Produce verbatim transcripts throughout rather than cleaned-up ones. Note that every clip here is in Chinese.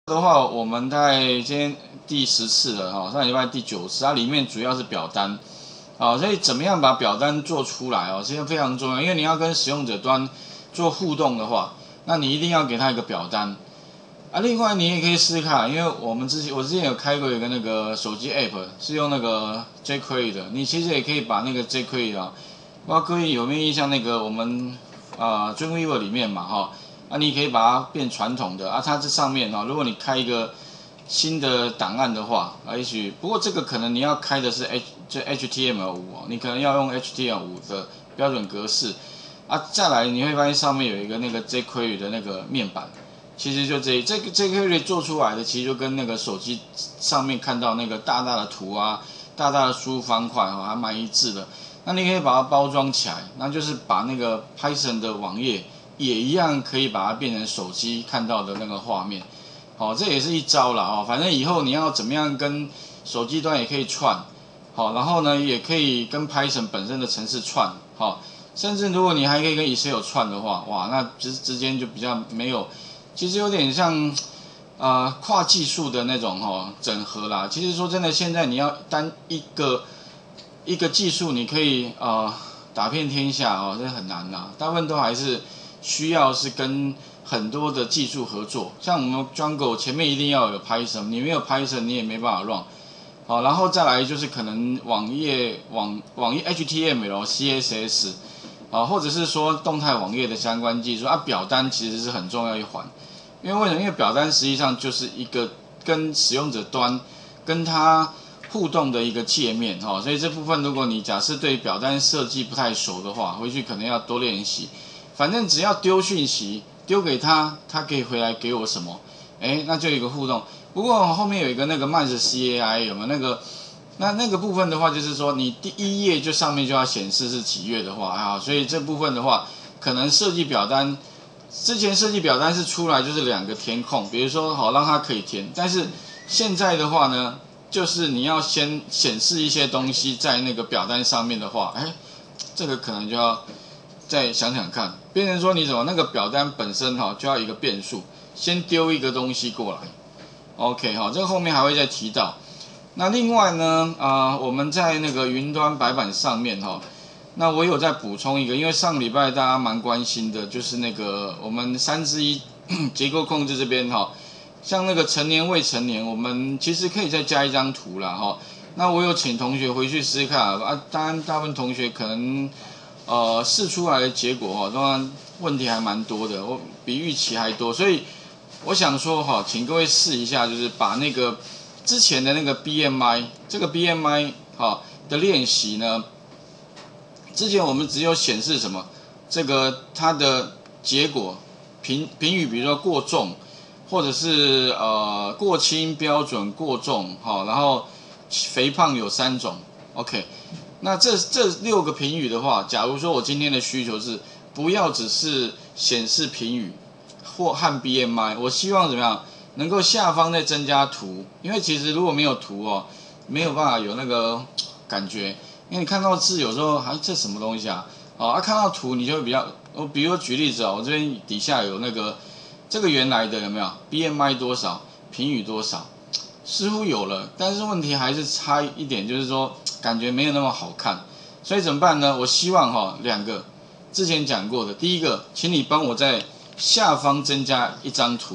的话，我们在今天第十次了哈，上礼拜第九次，它里面主要是表单，啊，所以怎么样把表单做出来哦，这个非常重要，因为你要跟使用者端做互动的话，那你一定要给他一个表单啊。另外，你也可以试试看，因为我们之前我之前有开过一个那个手机 app， 是用那个 jQuery 的，你其实也可以把那个 jQuery 啊，不知道各位有没有印象那个我们啊 Dreamweaver 里面嘛哈。啊，你可以把它变传统的啊，它这上面哈，如果你开一个新的档案的话，啊，也许不过这个可能你要开的是 H 就 H T M L 五哦，你可能要用 H T M L 五的标准格式啊。再来你会发现上面有一个那个 jQuery 的那个面板，其实就这这个 jQuery 做出来的，其实就跟那个手机上面看到那个大大的图啊、大大的输入方块哈，还蛮一致的。那你可以把它包装起来，那就是把那个 Python 的网页。也一样可以把它变成手机看到的那个画面，好、哦，这也是一招啦哦。反正以后你要怎么样跟手机端也可以串，好、哦，然后呢也可以跟 Python 本身的程式串，好、哦，甚至如果你还可以跟 Excel 串的话，哇，那之之间就比较没有，其实有点像呃跨技术的那种哦整合啦。其实说真的，现在你要单一个一个技术，你可以呃打遍天下哦，这很难啦，大部分都还是。需要是跟很多的技术合作，像我们 Django 前面一定要有 Python， 你没有 Python 你也没办法 run。好，然后再来就是可能网页网网页 H T M L、C S S， 啊，或者是说动态网页的相关技术啊，表单其实是很重要一环，因为为什么？因为表单实际上就是一个跟使用者端跟他互动的一个界面哈，所以这部分如果你假设对表单设计不太熟的话，回去可能要多练习。反正只要丢讯息丢给他，他可以回来给我什么？哎，那就有一个互动。不过后面有一个那个 Max C A I 有没有那个？那那个部分的话，就是说你第一页就上面就要显示是几月的话啊，所以这部分的话，可能设计表单之前设计表单是出来就是两个填空，比如说好让它可以填，但是现在的话呢，就是你要先显示一些东西在那个表单上面的话，哎，这个可能就要。再想想看，变成说你怎么那个表单本身哈就要一个变数，先丢一个东西过来 ，OK 哈，这个后面还会再提到。那另外呢，啊、呃，我们在那个云端白板上面哈，那我有再补充一个，因为上礼拜大家蛮关心的，就是那个我们三之一结构控制这边哈，像那个成年未成年，我们其实可以再加一张图啦哈。那我有请同学回去试试看啊，当然大部分同学可能。呃，试出来的结果哈，当然问题还蛮多的，我比预期还多，所以我想说哈，请各位试一下，就是把那个之前的那个 B M I 这个 B M I 哈的练习呢，之前我们只有显示什么，这个它的结果评评语，比如说过重，或者是呃过轻、标准、过重，好，然后肥胖有三种 ，OK。那这这六个评语的话，假如说我今天的需求是不要只是显示评语或和 B M I， 我希望怎么样能够下方再增加图，因为其实如果没有图哦，没有办法有那个感觉，因为你看到字有时候还、啊、这什么东西啊？哦，啊看到图你就会比较，我比如举例子啊，我这边底下有那个这个原来的有没有 B M I 多少，评语多少？似乎有了，但是问题还是差一点，就是说感觉没有那么好看，所以怎么办呢？我希望哈、哦、两个，之前讲过的，第一个，请你帮我在下方增加一张图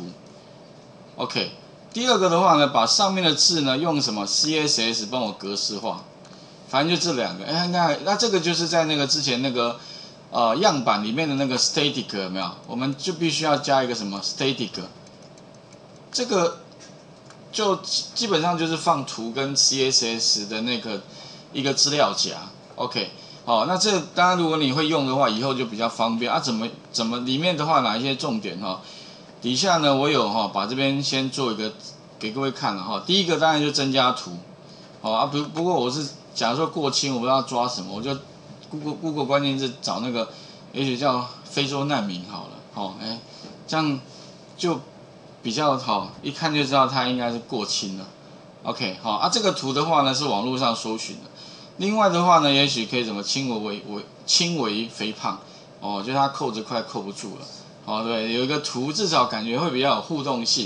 ，OK。第二个的话呢，把上面的字呢用什么 C S S 帮我格式化，反正就这两个。哎，那那这个就是在那个之前那个呃样板里面的那个 static 有没有？我们就必须要加一个什么 static， 这个。就基本上就是放图跟 C S S 的那个一个资料夹 ，OK， 好，那这当然如果你会用的话，以后就比较方便啊。怎么怎么里面的话哪一些重点哈？底下呢我有哈把这边先做一个给各位看了哈。第一个当然就增加图，好啊不不过我是假如说过轻我不知道抓什么，我就 Google Google 关键字找那个也许叫非洲难民好了，好哎这样就。比较好，一看就知道它应该是过轻了。OK， 好啊，这个图的话呢是网络上搜寻的。另外的话呢，也许可以怎么轻微微轻微肥胖，哦，就它扣着快扣不住了。哦，对，有一个图至少感觉会比较有互动性。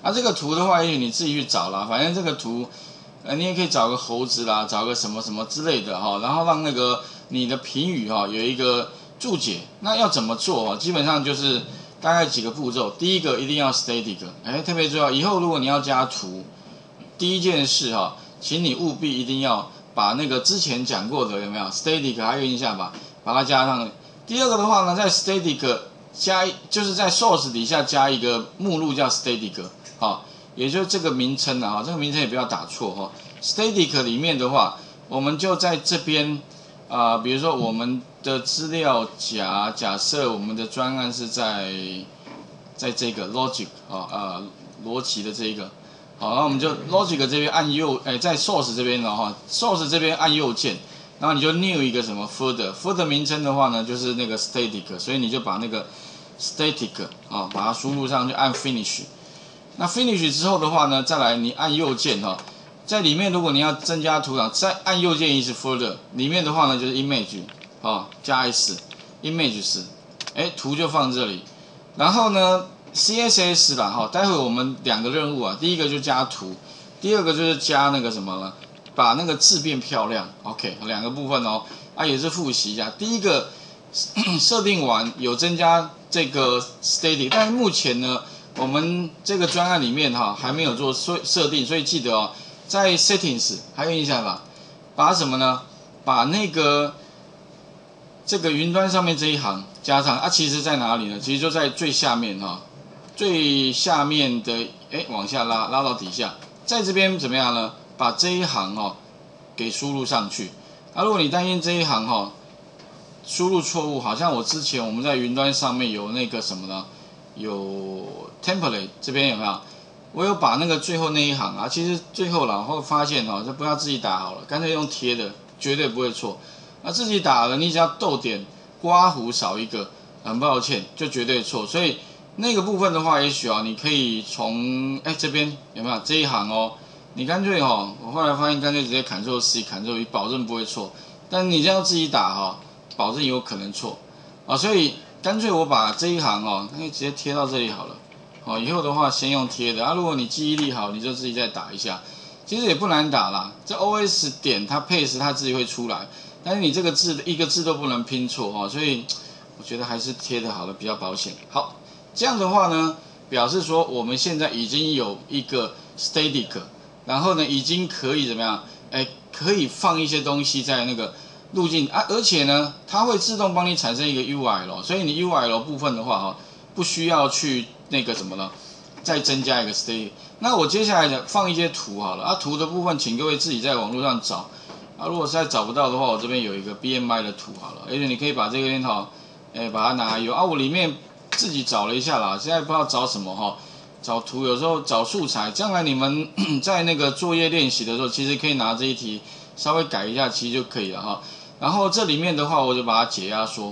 啊，这个图的话，也许你自己去找啦，反正这个图，呃，你也可以找个猴子啦，找个什么什么之类的哈，然后让那个你的评语哈有一个注解。那要怎么做啊？基本上就是大概几个步骤。第一个一定要 static， 哎，特别重要。以后如果你要加图，第一件事哈，请你务必一定要把那个之前讲过的有没有 static 还有印象吧，把它加上。第二个的话呢，在 static 加就是在 source 底下加一个目录叫 static。好，也就是这个名称啊，这个名称也不要打错哈。static 里面的话，我们就在这边啊、呃，比如说我们的资料夹，假设我们的专案是在在这个 logic 啊呃逻辑的这一个，好，那我们就 logic 这边按右，哎，在 source 这边的话 ，source 这边按右键，然后你就 new 一个什么 folder，folder 名称的话呢，就是那个 static， 所以你就把那个 static 啊，把它输入上去，按 finish。那 finish 之后的话呢，再来你按右键哈，在里面如果你要增加图档，再按右键一次 folder， 里面的话呢就是 image 啊加 s images， 哎图就放这里，然后呢 C S S 啦哈，待会我们两个任务啊，第一个就加图，第二个就是加那个什么呢，把那个字变漂亮 ，OK 两个部分哦，啊也是复习一下，第一个设定完有增加这个 static， 但是目前呢。我们这个专案里面哈还没有做设定，所以记得哦，在 settings 还有印象吧？把什么呢？把那个这个云端上面这一行加上啊，其实在哪里呢？其实就在最下面哈，最下面的哎往下拉拉到底下，在这边怎么样呢？把这一行哦给输入上去。啊，如果你担心这一行哈输入错误，好像我之前我们在云端上面有那个什么呢？有 template 这边有没有？我有把那个最后那一行啊，其实最后然后发现哦，就不要自己打好了，干脆用贴的，绝对不会错。那自己打了，你只要逗点、刮胡少一个，很抱歉，就绝对错。所以那个部分的话，也许啊，你可以从哎这边有没有这一行哦？你干脆哦，我后来发现干脆直接 Ctrl C、Ctrl V， 保证不会错。但你这样自己打哈、哦，保证有可能错啊，所以。干脆我把这一行哦，可以直接贴到这里好了。哦，以后的话先用贴的啊。如果你记忆力好，你就自己再打一下。其实也不难打啦，这 O S 点它 paste 它自己会出来，但是你这个字一个字都不能拼错哦，所以我觉得还是贴的好了比较保险。好，这样的话呢，表示说我们现在已经有一个 static， 然后呢已经可以怎么样？哎，可以放一些东西在那个。路径啊，而且呢，它会自动帮你产生一个 U I L， 所以你 U I L 部分的话哈，不需要去那个什么了，再增加一个 static。那我接下来的放一些图好了啊，图的部分请各位自己在网络上找啊，如果实在找不到的话，我这边有一个 B M I 的图好了，而且你可以把这边哈，哎，把它拿来用啊，我里面自己找了一下啦，现在不知道找什么哈，找图有时候找素材，将来你们在那个作业练习的时候，其实可以拿这一题稍微改一下，其实就可以了哈。然后这里面的话，我就把它解压缩。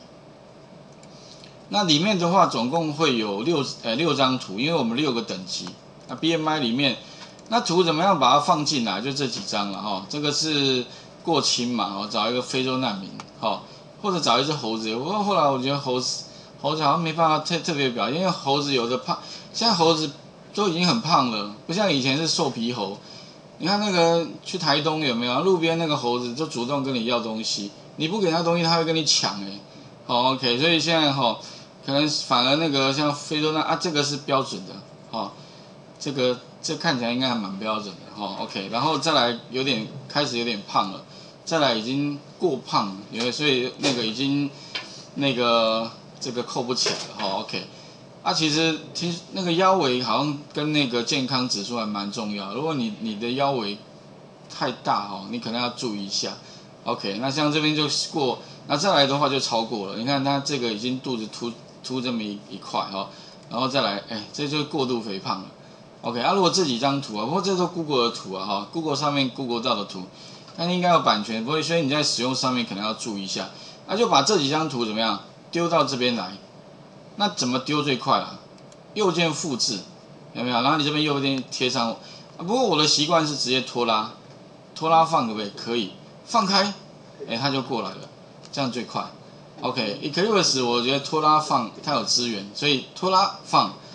那里面的话，总共会有六呃六张图，因为我们六个等级。那 B M I 里面，那图怎么样把它放进来？就这几张了哈。这个是过轻嘛，我找一个非洲难民，哈，或者找一只猴子。不过后来我觉得猴子猴子好像没办法特特别表现，因为猴子有的胖，现在猴子都已经很胖了，不像以前是瘦皮猴。你看那个去台东有没有？路边那个猴子就主动跟你要东西，你不给他东西，他会跟你抢哎、欸。好 ，OK， 所以现在哈、哦，可能反而那个像非洲那啊，这个是标准的，哦，这个这看起来应该还蛮标准的，哈、哦、，OK， 然后再来有点开始有点胖了，再来已经过胖了，因为所以那个已经那个这个扣不起来了，哈、哦、，OK。啊，其实听那个腰围好像跟那个健康指数还蛮重要。如果你你的腰围太大哦，你可能要注意一下。OK， 那像这边就过，那再来的话就超过了。你看它这个已经肚子凸凸这么一一块哈、哦，然后再来，哎，这就是过度肥胖了。OK， 啊，如果这几张图啊，不过这都 Google 的图啊哈 ，Google 上面 Google 到的图，它应该有版权，不会，所以你在使用上面可能要注意一下。那就把这几张图怎么样丢到这边来。那怎么丢最快啊？右键复制，有没有？然后你这边右键贴上。啊、不过我的习惯是直接拖拉，拖拉放可不可以？可以，放开，哎，它就过来了，这样最快。OK，Eclipse 我觉得拖拉放它有资源，所以拖拉放，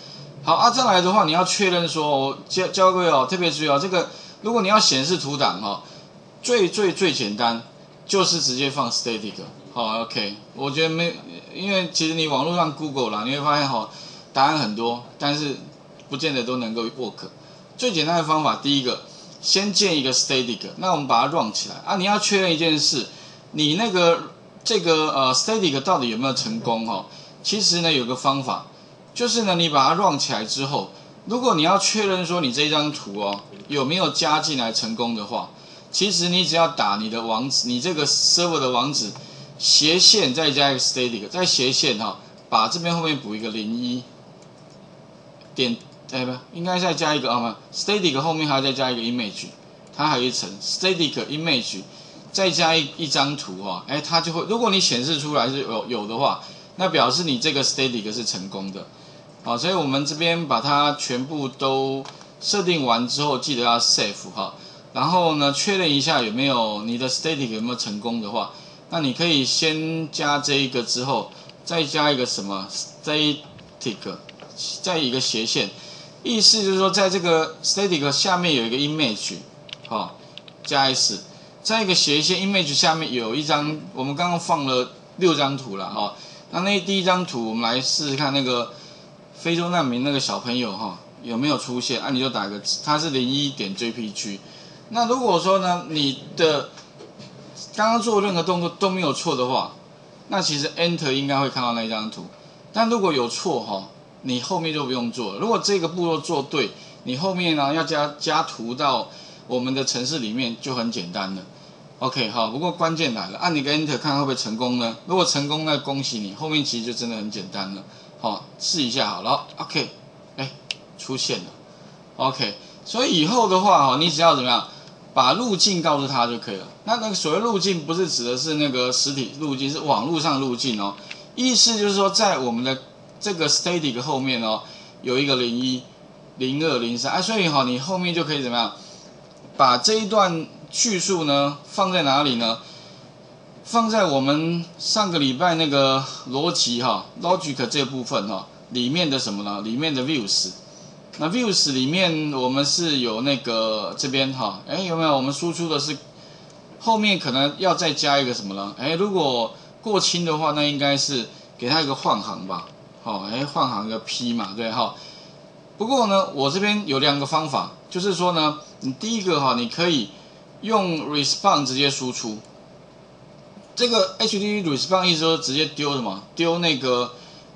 好啊，再来的话，你要确认说，教教各位哦，特别注意哦，这个如果你要显示图档哦，最最最简单就是直接放 static。好 ，OK， 我觉得没，因为其实你网络上 Google 啦，你会发现哈、哦，答案很多，但是不见得都能够 work。最简单的方法，第一个，先建一个 static， 那我们把它 run 起来啊。你要确认一件事，你那个这个呃 static 到底有没有成功哈、哦？其实呢有个方法，就是呢你把它 run 起来之后，如果你要确认说你这张图哦有没有加进来成功的话，其实你只要打你的网址，你这个 server 的网址。斜线再加一个 static， 再斜线哈、哦，把这边后面补一个零一点，哎不，应该再加一个啊嘛 ，static 后面还要再加一个 image， 它还有一层 static image， 再加一一张图哈、哦，哎它就会，如果你显示出来是有有的话，那表示你这个 static 是成功的，好，所以我们这边把它全部都设定完之后，记得要 save 哈，然后呢确认一下有没有你的 static 有没有成功的话。那你可以先加这一个之后，再加一个什么 static， 再一个斜线，意思就是说，在这个 static 下面有一个 image， 好、哦，加 s， 再一个斜线 image 下面有一张，我们刚刚放了六张图了哈、哦。那那第一张图，我们来试试看那个非洲难民那个小朋友哈、哦、有没有出现？啊，你就打个它是零一点 J P G。那如果说呢，你的刚刚做任何动作都没有错的话，那其实 Enter 应该会看到那张图。但如果有错哈，你后面就不用做了。如果这个步骤做对，你后面呢要加加图到我们的程式里面就很简单了。OK 好，不过关键来了，按你个 Enter 看会不会成功呢？如果成功，那恭喜你，后面其实就真的很简单了。好，试一下好了 ，OK， 哎，出现了 ，OK， 所以以后的话哈，你只要怎么样？把路径告诉他就可以了。那那个所谓路径不是指的是那个实体路径，是网络上路径哦。意思就是说，在我们的这个 static 后面哦，有一个零一、零二、零三啊，所以哈、哦，你后面就可以怎么样？把这一段叙述呢放在哪里呢？放在我们上个礼拜那个逻辑哈 logic 这部分哈、哦、里面的什么呢？里面的 views。那 views 里面我们是有那个这边哈，哎有没有？我们输出的是后面可能要再加一个什么呢？哎，如果过轻的话，那应该是给它一个换行吧，好，哎换行个 P 嘛，对哈。不过呢，我这边有两个方法，就是说呢，你第一个哈，你可以用 response 直接输出，这个 H T T P response 意思说直接丢什么？丢那个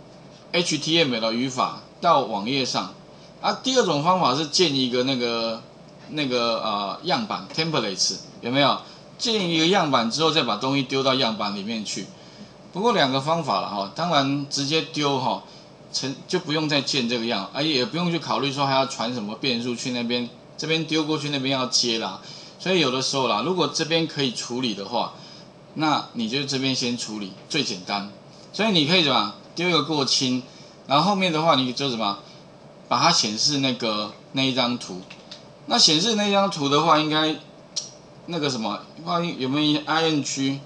H T M L 的语法到网页上。啊，第二种方法是建一个那个那个呃样板 templates 有没有？建一个样板之后再把东西丢到样板里面去。不过两个方法了哈，当然直接丢哈，成就不用再建这个样，而也不用去考虑说还要传什么变数去那边，这边丢过去那边要接啦。所以有的时候啦，如果这边可以处理的话，那你就这边先处理最简单。所以你可以怎么丢一个过轻，然后后面的话你就怎么？把它显示那个那一张图，那显示那张图的话，应该那个什么，有没有 ing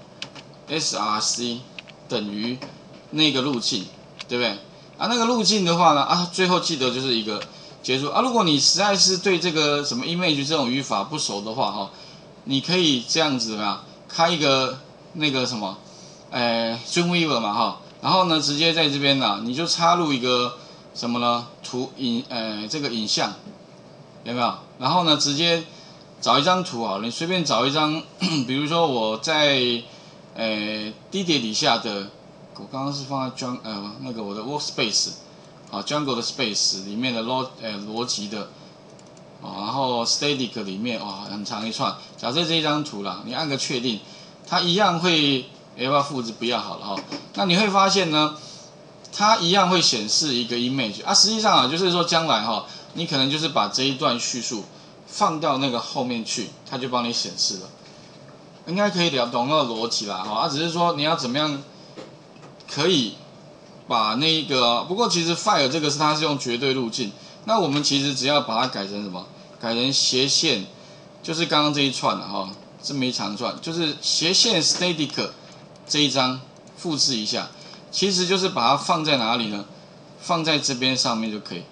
src 等于那个路径，对不对？啊，那个路径的话呢，啊，最后记得就是一个结束啊。如果你实在是对这个什么 image 这种语法不熟的话，哈，你可以这样子嘛，开一个那个什么，呃 Dreamweaver 嘛，哈，然后呢，直接在这边呢，你就插入一个。什么呢？图影呃这个影像有没有？然后呢，直接找一张图好了，你随便找一张，比如说我在呃低碟底下的，我刚刚是放在 Jungle 呃那个我的 Workspace， 好 Jungle 的 Space 里面的逻呃逻辑的，哦，然后 Static 里面哇很长一串，假设这一张图啦，你按个确定，它一样会要不要复制？不要好了哈、哦。那你会发现呢？它一样会显示一个 image 啊，实际上啊，就是说将来哈、哦，你可能就是把这一段叙述放到那个后面去，它就帮你显示了，应该可以了懂那个逻辑啦哈。啊，只是说你要怎么样可以把那一个，不过其实 file 这个是它是用绝对路径，那我们其实只要把它改成什么？改成斜线，就是刚刚这一串了哈，这么一长串，就是斜线 static 这一张复制一下。其实就是把它放在哪里呢？放在这边上面就可以。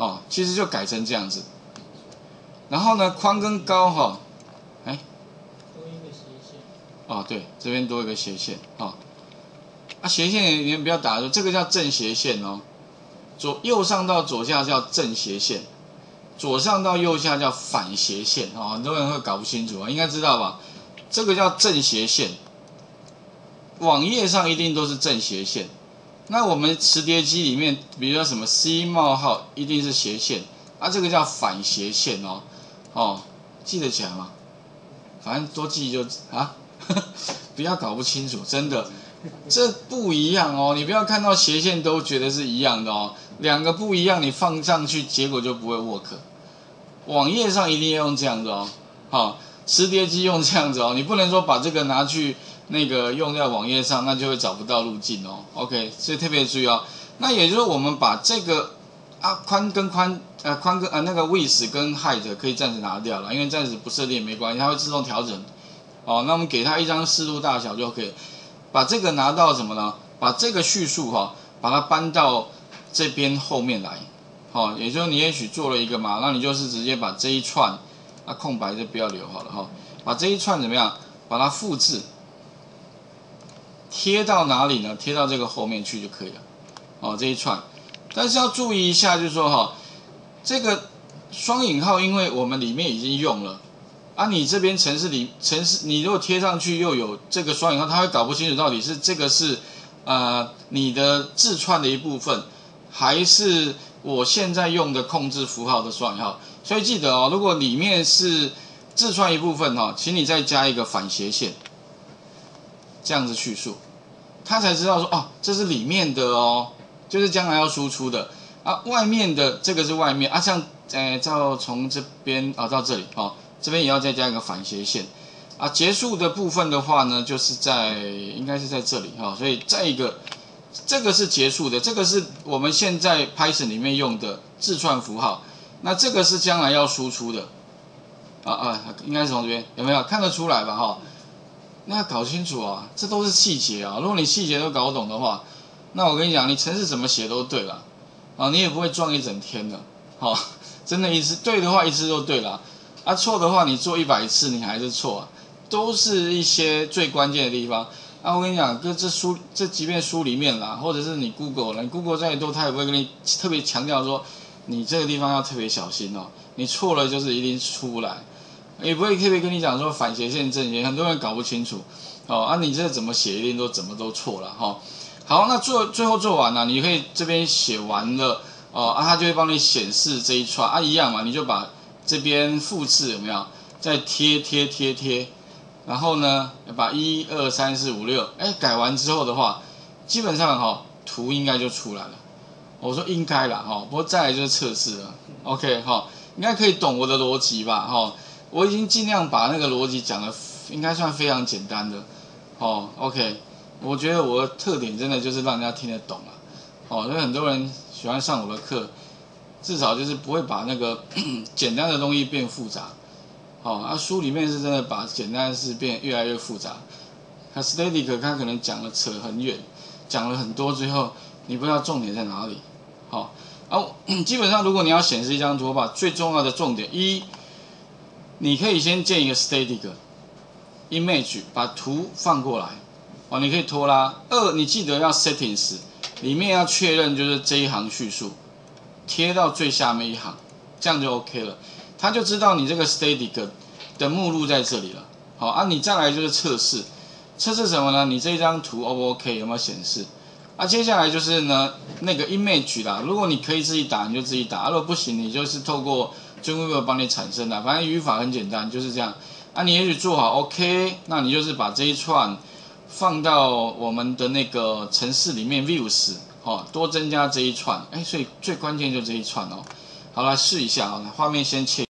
哦，其实就改成这样子。然后呢，宽跟高哈，哎， 多一个斜线。 哦，对，这边多一个斜线哦。啊，斜线你们不要打错，这个叫正斜线哦。左右上到左下叫正斜线，左上到右下叫反斜线哦。很多人会搞不清楚啊，应该知道吧？这个叫正斜线，网页上一定都是正斜线。那我们磁碟机里面，比如说什么 C 冒号，一定是斜线，啊，这个叫反斜线哦，哦，记得起来吗？反正多记就啊，不要搞不清楚，真的，这不一样哦。你不要看到斜线都觉得是一样的哦，两个不一样，你放上去结果就不会 work。网页上一定要用这样子哦，好、哦，磁碟机用这样子哦，你不能说把这个拿去。那个用在网页上，那就会找不到路径哦。OK， 所以特别注意哦。那也就是说，我们把这个啊宽跟宽呃宽跟呃那个 width 跟 height 可以暂时拿掉了，因为暂时不设定也没关系，它会自动调整。哦，那我们给它一张视图大小就可以。把这个拿到什么呢？把这个叙述哈、哦，把它搬到这边后面来。好、哦，也就是你也许做了一个嘛，那你就是直接把这一串啊空白就不要留好了哈、哦，把这一串怎么样？把它复制。贴到哪里呢？贴到这个后面去就可以了。哦，这一串，但是要注意一下，就是说哈、哦，这个双引号，因为我们里面已经用了，啊，你这边程式里程式，你如果贴上去又有这个双引号，它会搞不清楚到底是这个是呃你的字串的一部分，还是我现在用的控制符号的双引号。所以记得哦，如果里面是字串一部分哈、哦，请你再加一个反斜线。这样子叙述，他才知道说哦，这是里面的哦，就是将来要输出的啊。外面的这个是外面啊，像呃，照从这边啊、哦、到这里哦，这边也要再加一个反斜线啊。结束的部分的话呢，就是在应该是在这里哈、哦，所以再一个，这个是结束的，这个是我们现在 Python 里面用的字串符号，那这个是将来要输出的啊啊，应该是从这边有没有看得出来吧哈？哦，那要搞清楚啊，这都是细节啊。如果你细节都搞不懂的话，那我跟你讲，你程式怎么写都对了，啊，你也不会撞一整天的。好、哦，真的一次对的话，一次就对了，啊，错的话，你做一百次你还是错啊，都是一些最关键的地方。啊，我跟你讲，跟这书这即便书里面啦，或者是你 Google 你 Google 再多，他也不会跟你特别强调说，你这个地方要特别小心哦，你错了就是一定出不来。也不会特别跟你讲说反斜线正斜，很多人搞不清楚，哦啊，你这怎么写一定都怎么都错了哈、哦。好，那做最后做完了，你可以这边写完了，哦啊，它就会帮你显示这一串啊，一样嘛，你就把这边复制有没有？再贴贴贴贴，然后呢，把一二三四五六，哎，改完之后的话，基本上哈、哦、图应该就出来了。我说应该啦哈、哦，不过再来就是测试了 ，OK 哈、哦，应该可以懂我的逻辑吧哈。哦，我已经尽量把那个逻辑讲的应该算非常简单的，哦 ，OK， 我觉得我的特点真的就是让人家听得懂啊，哦，所以很多人喜欢上我的课，至少就是不会把那个简单的东西变复杂，哦，啊，书里面是真的把简单的事变越来越复杂，他 Static 他可能讲了扯很远，讲了很多，最后你不知道重点在哪里，好、哦，啊，基本上如果你要显示一张图，把最重要的重点一。你可以先建一个 static image， 把图放过来，哦，你可以拖拉。二，你记得要 settings， 里面要确认就是这一行叙述，贴到最下面一行，这样就 OK 了。他就知道你这个 static 的目录在这里了。好啊，你再来就是测试，测试什么呢？你这张图 O 不 OK， 有没有显示？啊，接下来就是呢那个 image 啦，如果你可以自己打，你就自己打；如果不行，你就是透过Dreamweaver 帮你产生的，反正语法很简单，就是这样。啊，你也许做好 OK， 那你就是把这一串放到我们的那个程式里面 views， 哦，多增加这一串，哎，所以最关键就这一串哦。好，来试一下啊，画面先切。